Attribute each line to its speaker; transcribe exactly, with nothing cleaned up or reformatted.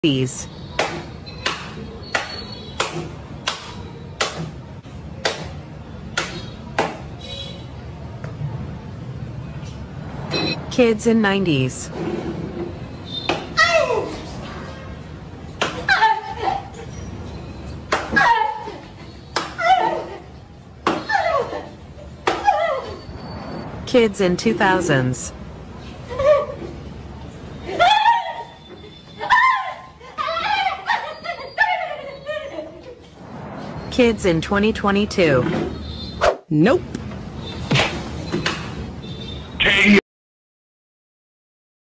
Speaker 1: These. Kids in nineties. Kids in two thousands. Kids in twenty twenty-two.
Speaker 2: Nope.